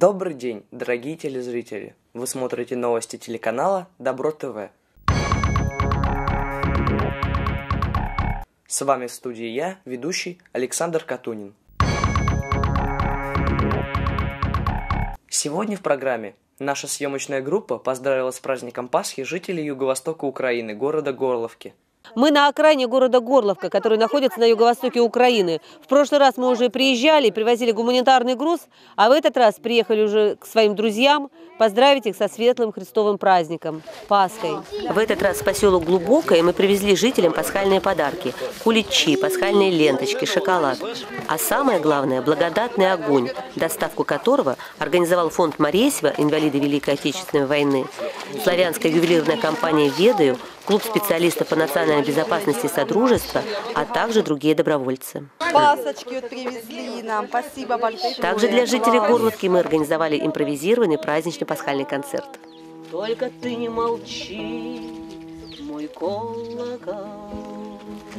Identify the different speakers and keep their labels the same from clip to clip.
Speaker 1: Добрый день, дорогие телезрители! Вы смотрите новости телеканала Добро ТВ. С вами в студии я, ведущий Александр Катунин. Сегодня в программе наша съемочная группа поздравила с праздником Пасхи жителей юго-востока Украины, города Горловки.
Speaker 2: Мы на окраине города Горловка, который находится на юго-востоке Украины. В прошлый раз мы уже приезжали, привозили гуманитарный груз, а в этот раз приехали уже к своим друзьям поздравить их со светлым Христовым праздником – Пасхой. В этот раз в поселок Глубокое мы привезли жителям пасхальные подарки – куличи, пасхальные ленточки, шоколад. А самое главное – благодатный огонь, доставку которого организовал фонд Моресьева «Инвалиды Великой Отечественной войны», славянская ювелирная компания «Ведаю», клуб специалистов по национальной безопасности Содружества, а также другие добровольцы.
Speaker 3: Пасочки вот привезли нам, спасибо большое.
Speaker 2: Также для жителей Горловки мы организовали импровизированный праздничный пасхальный концерт. Только ты не молчи, мой колокол.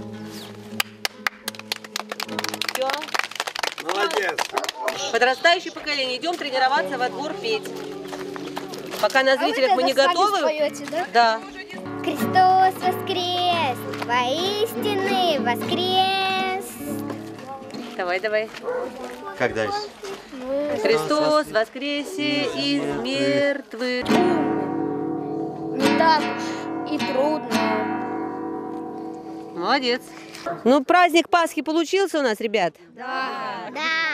Speaker 2: Все.
Speaker 4: Молодец.
Speaker 2: Подрастающее поколение, идем тренироваться во двор петь. Пока на зрителях мы не готовы.
Speaker 5: Споете, да?
Speaker 2: Да.
Speaker 5: Христос воскрес, воистины воскрес.
Speaker 2: Давай.
Speaker 4: Как дальше?
Speaker 2: Христос воскресе из мертвых.
Speaker 5: Не так уж и трудно.
Speaker 2: Молодец. Ну, праздник Пасхи получился у нас, ребят?
Speaker 5: Да.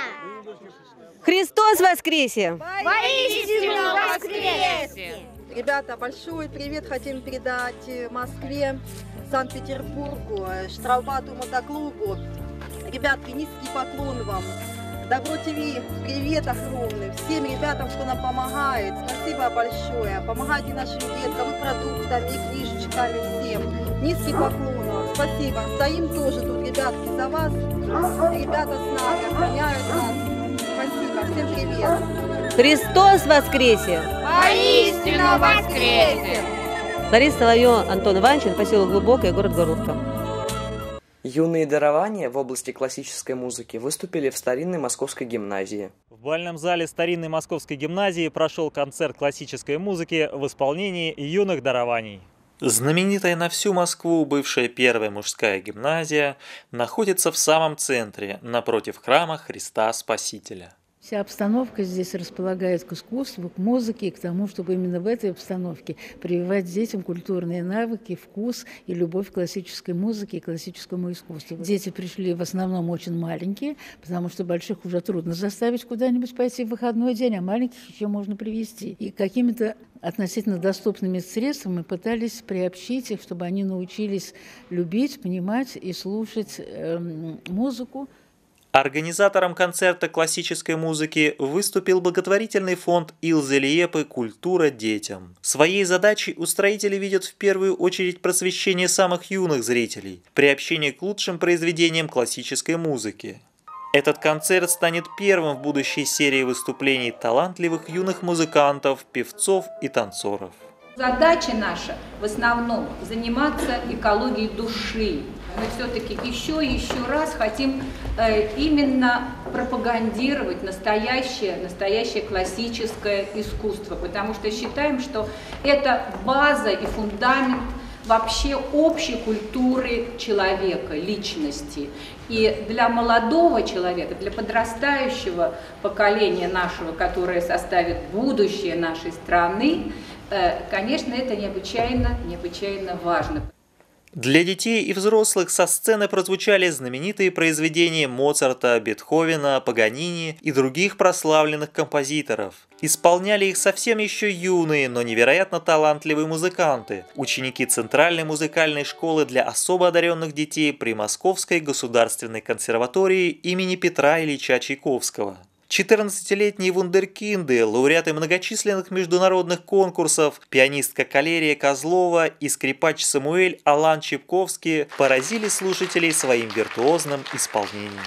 Speaker 2: Христос воскресе!
Speaker 5: Воистину воскрес!
Speaker 3: Ребята, большой привет хотим передать Москве, Санкт-Петербургу, Штраубату мотоклубу. Ребятки, низкий поклон вам. Добро ТВ, привет огромный всем ребятам, кто нам помогает. Спасибо большое. Помогайте нашим деткам и продуктами, и книжечками всем. Низкий поклон вам. Спасибо. Стоим тоже тут, ребятки, за вас. Ребята с нами охраняют нас. Спасибо. Всем привет.
Speaker 2: Христос воскресе!
Speaker 5: Воистину воскресе!
Speaker 2: Лариса Соловьева, Антон Иванчин, поселок Глубокое, город Горловка.
Speaker 1: Юные дарования в области классической музыки выступили в старинной московской гимназии.
Speaker 6: В бальном зале старинной московской гимназии прошел концерт классической музыки в исполнении юных дарований.
Speaker 7: Знаменитая на всю Москву бывшая первая мужская гимназия находится в самом центре, напротив храма Христа Спасителя.
Speaker 8: Вся обстановка здесь располагает к искусству, к музыке и к тому, чтобы именно в этой обстановке прививать детям культурные навыки, вкус и любовь к классической музыке и классическому искусству. Дети пришли в основном очень маленькие, потому что больших уже трудно заставить куда-нибудь пойти в выходной день, а маленьких еще можно привезти. И какими-то относительно доступными средствами пытались приобщить их, чтобы они научились любить, понимать и слушать музыку.
Speaker 7: Организатором концерта классической музыки выступил благотворительный фонд Илзы Лиепы «Культура детям». Своей задачей устроители видят в первую очередь просвещение самых юных зрителей, приобщение к лучшим произведениям классической музыки. Этот концерт станет первым в будущей серии выступлений талантливых юных музыкантов, певцов и танцоров.
Speaker 9: Задача наша в основном заниматься экологией души. Мы все-таки еще раз хотим именно пропагандировать настоящее классическое искусство, потому что считаем, что это база и фундамент вообще общей культуры человека, личности. И для молодого человека, для подрастающего поколения нашего, которое составит будущее нашей страны, конечно, это необычайно важно.
Speaker 7: Для детей и взрослых со сцены прозвучали знаменитые произведения Моцарта, Бетховена, Паганини и других прославленных композиторов. Исполняли их совсем еще юные, но невероятно талантливые музыканты, ученики Центральной музыкальной школы для особо одаренных детей при Московской государственной консерватории имени Петра Ильича Чайковского. 14-летние вундеркинды, лауреаты многочисленных международных конкурсов, пианистка Калерия Козлова и скрипач Самуэль Алан Чепковский поразили слушателей своим виртуозным исполнением.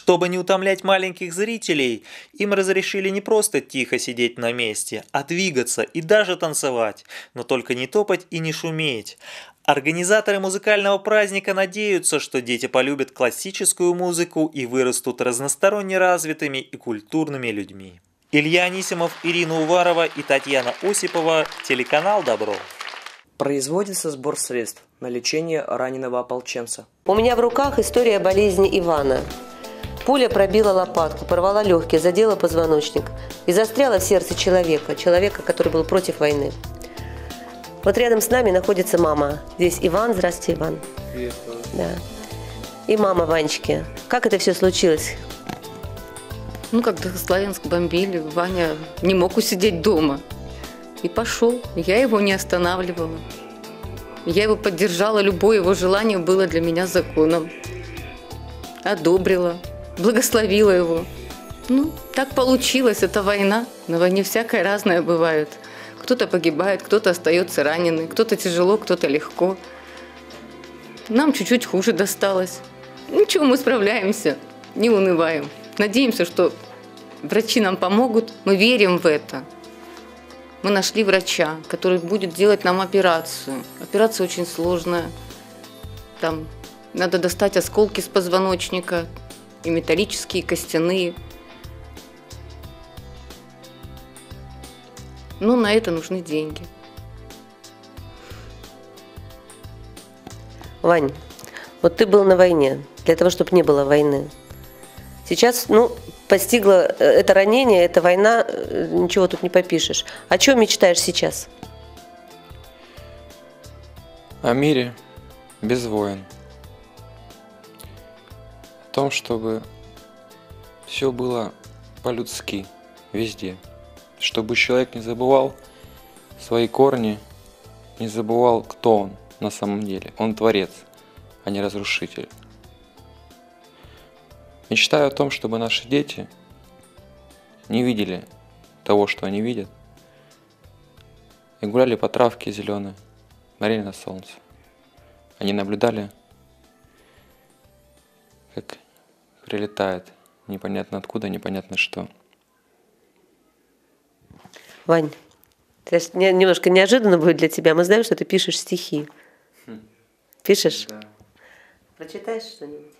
Speaker 7: Чтобы не утомлять маленьких зрителей, им разрешили не просто тихо сидеть на месте, а двигаться и даже танцевать, но только не топать и не шуметь. Организаторы музыкального праздника надеются, что дети полюбят классическую музыку и вырастут разносторонне развитыми и культурными людьми. Илья Анисимов, Ирина Уварова и Татьяна Осипова, телеканал «Добро».
Speaker 1: Производится сбор средств на лечение раненого ополченца.
Speaker 2: У меня в руках история болезни Ивана. Пуля пробила лопатку, порвала легкие, задела позвоночник и застряла в сердце человека, который был против войны. Вот рядом с нами находится мама. Здесь Иван. Здравствуйте, Иван.
Speaker 4: Приветствую.
Speaker 2: Да. И мама Ванечки. Как это все случилось?
Speaker 10: Когда Славянск бомбили, Ваня не мог усидеть дома. И пошел. Я его не останавливала. Я его поддержала. Любое его желание было для меня законом. Одобрила. Благословила его. Так получилось. Это война. На войне всякое разное бывает. Кто-то погибает, кто-то остается раненый. Кто-то тяжело, кто-то легко. Нам чуть-чуть хуже досталось. Ничего, мы справляемся. Не унываем. Надеемся, что врачи нам помогут. Мы верим в это. Мы нашли врача, который будет делать нам операцию. Операция очень сложная. Там надо достать осколки с позвоночника, и металлические, и костяные. Но на это нужны деньги.
Speaker 2: Вань, вот ты был на войне, для того, чтобы не было войны. Сейчас, постигло это ранение, эта война, ничего тут не попишешь. О чем мечтаешь сейчас?
Speaker 11: О мире без войн. О том, чтобы все было по-людски, везде. Чтобы человек не забывал свои корни, не забывал, кто он на самом деле. Он творец, а не разрушитель. Мечтаю о том, чтобы наши дети не видели того, что они видят, и гуляли по травке зеленой, смотрели на солнце. Они наблюдали, как прилетает непонятно откуда, непонятно что.
Speaker 2: Вань, это немножко неожиданно будет для тебя. Мы знаем, что ты пишешь стихи. Пишешь?
Speaker 11: Да.
Speaker 2: Прочитаешь что-нибудь?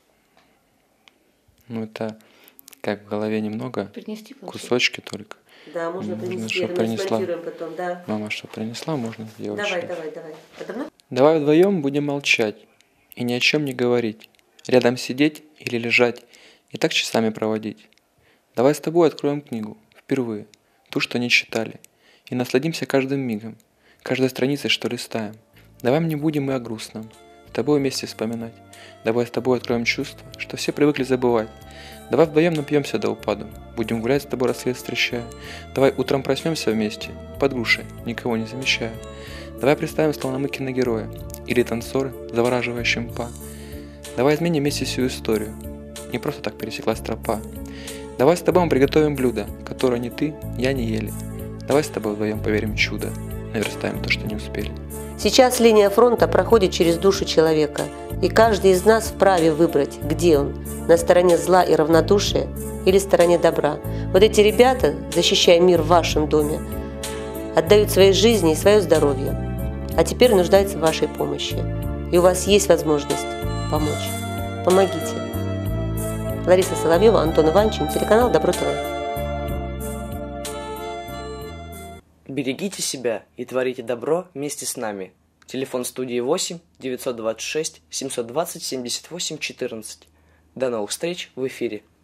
Speaker 11: Это как в голове немного, кусочки только.
Speaker 2: Да, можно принести,
Speaker 11: чтобы принесла.
Speaker 2: Потом, да.
Speaker 11: Мама что принесла, можно сделать.
Speaker 2: Давай.
Speaker 11: Давай вдвоем будем молчать и ни о чем не говорить. Рядом сидеть или лежать и так часами проводить. Давай с тобой откроем книгу, впервые, ту, что не читали, и насладимся каждым мигом, каждой страницей, что листаем. Давай не будем мы о грустном, с тобой вместе вспоминать. Давай с тобой откроем чувства, что все привыкли забывать. Давай вдвоем напьемся до упаду, будем гулять с тобой рассвет встречая. Давай утром проснемся вместе, под грушей, никого не замечая. Давай представим, словно мы киногерои, или танцоры, завораживающим па. Давай изменим вместе всю историю, не просто так пересеклась тропа. Давай с тобой приготовим блюдо, которое ни ты, я не ели. Давай с тобой вдвоем поверим в чудо, наверстаем то, что не успели.
Speaker 2: Сейчас линия фронта проходит через душу человека, и каждый из нас вправе выбрать, где он, на стороне зла и равнодушия или стороне добра. Вот эти ребята, защищая мир в вашем доме, отдают свои жизни и свое здоровье, а теперь нуждаются в вашей помощи. И у вас есть возможность помочь. Помогите. Лариса Соловьева, Антон Иванчин, телеканал Добро ТВ.
Speaker 1: Берегите себя и творите добро вместе с нами. Телефон студии 8 926 720 78 14. До новых встреч в эфире.